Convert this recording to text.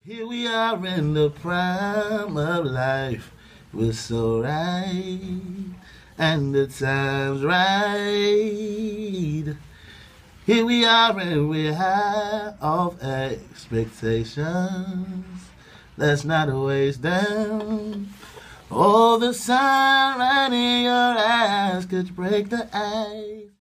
Here we are in the prime of life. We're so right, and the time's right. Here we are and we're high off expectations. Let's not waste them. Oh, the sunlight in your eyes could break the ice.